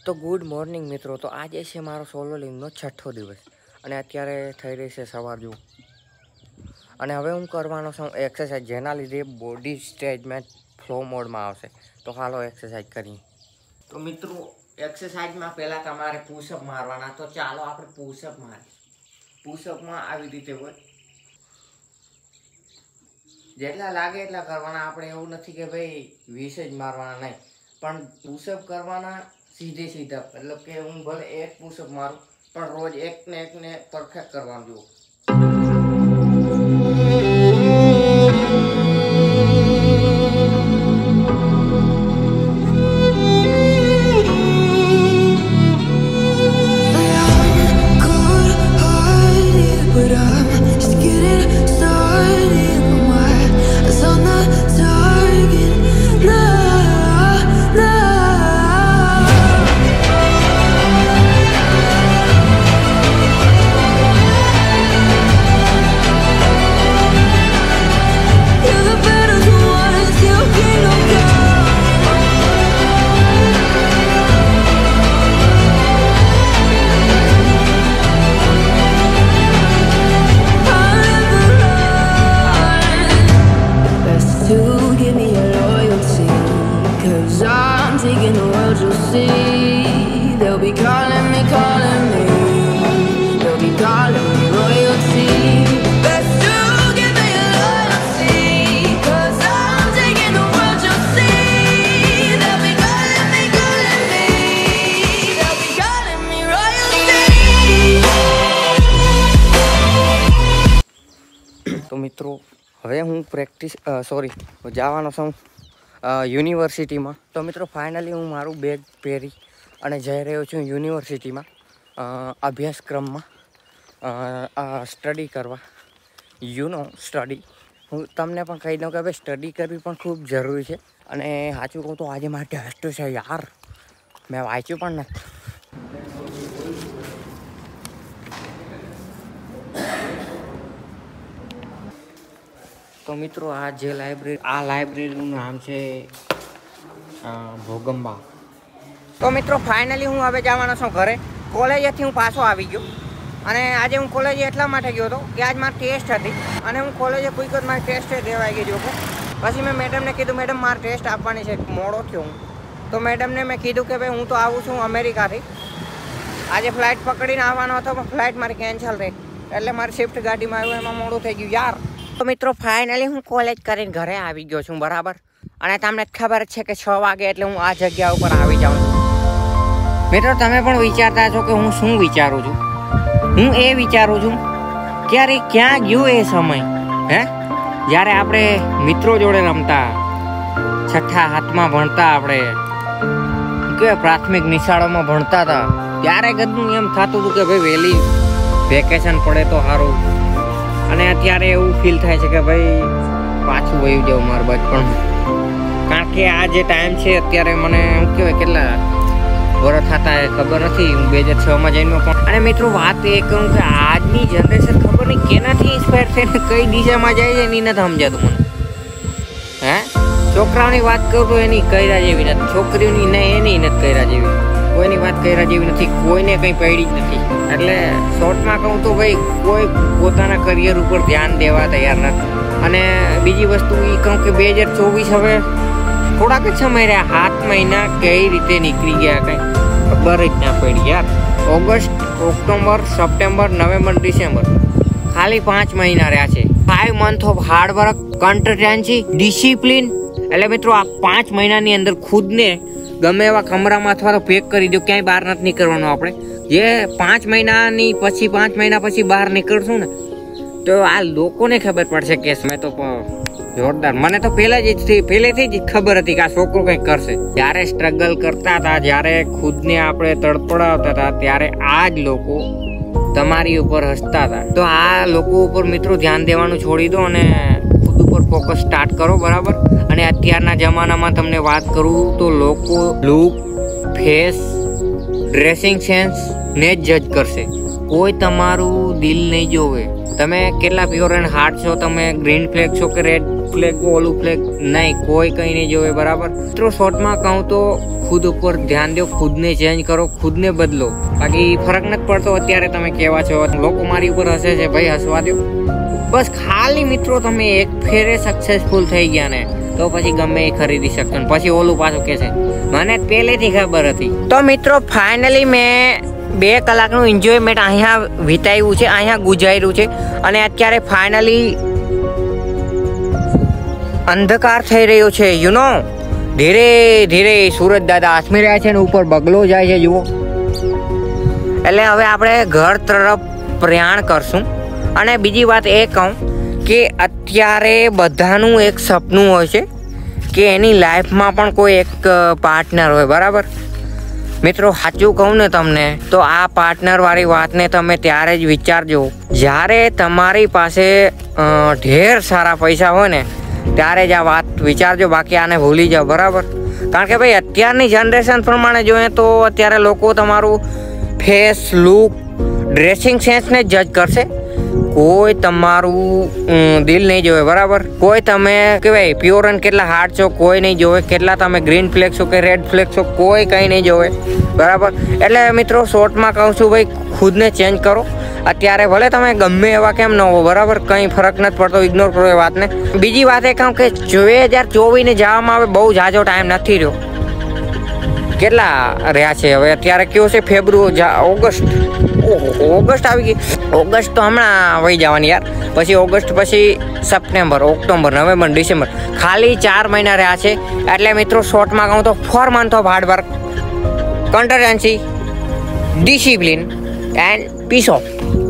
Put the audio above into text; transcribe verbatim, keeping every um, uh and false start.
તો good morning મિત્રો. તો આજે છે મારો સોલો લિંગનો છઠ્ઠો દિવસ અને અત્યારે થઈ રહી છે સવાર જુઓ. અને હવે હું કરવાનો છું એક્સરસાઇઝ, જેના લીધે બોડી સ્ટેજમાં ફ્લો મોડમાં આવશે. તો હાલો એક્સરસાઇઝ કરીએ. તો મિત્રો એક્સરસાઇઝમાં પહેલાં તમારે પુશઅપ મારવાના. તો ચાલો આપણે પુશઅપ મારીએ. પુશઅપમાં આવી રીતે હોય, જેટલા લાગે એટલા કરવાના. આપણે એવું નથી કે ભાઈ વીસ જ મારવાના, નહીં, પણ પુશઅપ કરવાના સીધે સીધા. એટલે કે હું ભલે એક પુશઅપ મારું, પણ રોજ એક ને એક ને પરફેક્ટ કરવાનું જુઓ. Taking the world, you'll see. They'll be calling me, calling me. They'll be calling me royalty. Best to give me loyalty, 'cause I'm taking the world, you'll see. They'll be calling me, calling me. They'll be calling me royalty. તો મિત્રો હવે હું practice sorry જવાનો છું યુનિવર્સિટીમાં. તો મિત્રો finally હું મારું બેગ પહેરી અને જઈ રહ્યો છું યુનિવર્સિટીમાં અભ્યાસક્રમમાં સ્ટડી કરવા. You know study. હું તમને પણ કહી દઉં કે ભાઈ સ્ટડી કરવી પણ ખૂબ જરૂરી છે. અને સાચું કહું તો આજે મારે ટેસ્ટ છે યાર, મેં વાંચ્યું પણ નથી. તો મિત્રો આ જે લાઇબ્રેરી આ લાઇબ્રેરીનું નામ છે ભોગંબા. તો મિત્રો ફાઇનલી હું હવે જવાનો છું ઘરે. કોલેજેથી હું પાછો આવી ગયો. અને આજે હું કોલેજે એટલા માટે ગયો હતો કે આજ મારી ટેસ્ટ હતી. અને હું કોલેજે કોઈ વખત મારી ટેસ્ટ દેવાઈ ગઈ જોકો. પછી મેં મેડમને કીધું, મેડમ મારી ટેસ્ટ આપવાની છે, મોડો થયો હું. તો મેડમને મેં કીધું કે ભાઈ હું તો આવું છું અમેરિકાથી. આજે ફ્લાઇટ પકડીને આવવાનો હતો, પણ ફ્લાઇટ મારી કેન્સલ થઈ. એટલે મારી શિફ્ટ ગાડીમાં આવ્યું, એમાં મોડું થઈ ગયું યાર. તો મિત્રો ફાઇનલી હું કોલેજ કરીને ઘરે આવી ગયો છું, બરાબર. અને તમને ખબર છે કે છ વાગે એટલે હું આ જગ્યા ઉપર આવી જાઉં છું. મિત્રો તમે પણ વિચારતા છો કે હું શું વિચારું છું. હું એ વિચારું છું કે યાર ક્યાં ગયું એ સમય, હે જ્યારે આપણે મિત્રો જોડે રમતા, છઠ્ઠા હાથમાં ભણતા, આપણે કે પ્રાથમિક નિશાળોમાં ભણતા હતા, ત્યારે ગદનું એમ થતું હતું કે ભાઈ વહેલી વેકેશન પડે તો સારું. અને અત્યારે એવું ફીલ થાય છે કે ભાઈ પાછું વયું જાઉં મારું બચપણ. કારણ કે આ જે ટાઈમ છે અત્યારે મને શું કહેવાય કેટલા વર્ષ થતા એ ખબર નથી. હું બે હજાર છ માં જઈને પણ. અને મિત્રો વાત એ કહું કે આજની જનરેશન ખબર નહીં કેનાથી ઇન્સ્પાયર થઈને કઈ દિશામાં જાય છે એની નથી સમજાતું મને. હે છોકરાઓની વાત કરું તો એની કર્યા જેવી નથી, છોકરીઓની ને એની નથી કર્યા જેવી, કોઈની વાત કર્યા જેવી નથી, કોઈને કંઈ પડી જ નથી. એટલે શોર્ટમાં કહું તો ભાઈ કોઈ પોતાના કરિયર ઉપર ધ્યાન દેવા તૈયાર નથી. અને બીજી વસ્તુ એ કહું કે બે હજાર ચોવીસ હવે થોડાક જ સમય રહ્યા, સાત મહિના કઈ રીતે નીકળી ગયા કંઈ ખબર જ ના પડી યાર. August, October, September, November, December, ખાલી પાંચ મહિના રહ્યા છે. Five month of hard work, consistency, discipline. એટલે મિત્રો આ પાંચ મહિનાની અંદર ખુદને ગમે એવા કમરામાં અથવા તો પેક કરી દો, ક્યાંય બહાર નથી નીકળવાનું. આપણે જે પાંચ મહિનાની પછી પાંચ મહિના પછી બહાર નીકળશું ને તો આ લોકોને ખબર પડશે કે મેં તો જોરદાર. મને તો પહેલા જ પહેલેથી જ ખબર હતી કે આ છોકરો કંઈક કરશે. જ્યારે સ્ટ્રગલ કરતા હતા, જ્યારે ખુદને આપણે તડપડાવતા હતા, ત્યારે આ જ લોકો તમારી ઉપર હસતા હતા. તો આ લોકો ઉપર મિત્રો ધ્યાન દેવાનું છોડી દો અને ખુદ ઉપર ફોકસ સ્ટાર્ટ કરો, બરાબર. અને અત્યારના જમાનામાં તમને વાત કરું તો લોકો લુક, ફેસ, ડ્રેસિંગ સેન્સ ને જ જજ કરશે. કોઈ તમારું દિલ નહીં જોવે. તમે કેટલા પ્યોર એન્ડ હાર્ટ છો, તમે ગ્રીન ફ્લેગ છો કે રેડ ફ્લેગ ઓલું ફ્લેગ નહીં, કોઈ કંઈ નહીં જોવે, બરાબર. મિત્રો શોર્ટમાં કહું તો ખુદ ઉપર ધ્યાન દો, ખુદને ચેન્જ કરો, ખુદને બદલો, બાકી ફરક નથી પડતો. અત્યારે તમે કેવા છો, લોકો મારી ઉપર હસે છે, ભાઈ હસવા દો. બસ ખાલી મિત્રો તમે એક ફેરે સક્સેસફુલ થઈ ગયા ને તો પછી ગમે એ ખરીદી શકશો ને પછી ઓલું પાછું કે છે મને પહેલેથી ખબર હતી. તો મિત્રો ફાઇનલી મેં બે કલાકનું એન્જોયમેન્ટ અહીંયા વિતાવ્યું છે, અહીંયા ગુજાર્યું છે. અને અત્યારે ફાઇનલી અંધકાર થઈ રહ્યો છે, યુ નો. ધીરે ધીરે સૂરજ દાદા આથમી રહ્યા છે ને ઉપર બગલો જાય છે, જુઓ. એટલે હવે આપણે ઘર તરફ પ્રયાણ કરશું. અને બીજી વાત એ કહું કે અત્યારે બધાનું એક સપનું હોય છે કે એની લાઈફમાં પણ કોઈ એક પાર્ટનર હોય, બરાબર. મિત્રો સાચું કહું ને તમને તો આ પાર્ટનર વાળી વાતને તમે ત્યારે જ વિચારજો જ્યારે તમારી પાસે ઢેર સારા પૈસા હોય ને ત્યારે જ આ વાત વિચારજો, બાકી આને ભૂલી જાઓ, બરાબર. કારણ કે ભાઈ અત્યારની જનરેશન પ્રમાણે જોઈએ તો અત્યારે લોકો તમારું ફેસ, લુક, ડ્રેસિંગ સેન્સને જ જજ કરશે. કોઈ તમારું દિલ નહીં જોવે, બરાબર. કોઈ તમે કહેવાય પ્યોર અને કેટલા હાર્ડ છો કોઈ નહીં જોવે, કેટલા તમે ગ્રીન ફ્લેગ છો કે રેડ ફ્લેગ છો કોઈ કંઈ નહીં જોવે, બરાબર. એટલે મિત્રો શોર્ટમાં કહું છું ભાઈ ખુદને ચેન્જ કરો. અત્યારે ભલે તમે ગમે એવા કેમ ન હો, બરાબર, કંઈ ફરક નથી પડતો, ઇગ્નોર કરો એ વાતને. બીજી વાત એ કહું કે બે હજાર ચોવીસને જવામાં આવે બહુ જાજો ટાઈમ નથી રહ્યો. કેટલા રહ્યા છે હવે? અત્યારે કયો છે ફેબ્રુઆરી, ઓગસ્ટ. ઓગસ્ટ આવી ગઈ. ઓગસ્ટ તો હમણાં વહી જવાની યાર. પછી ઓગસ્ટ પછી સપ્ટેમ્બર, ઓક્ટોબર, નવેમ્બર, ડિસેમ્બર, ખાલી ચાર મહિના રહ્યા છે. એટલે મિત્રો શોર્ટમાં કહું તો four month of hard work, consistency, discipline and peace of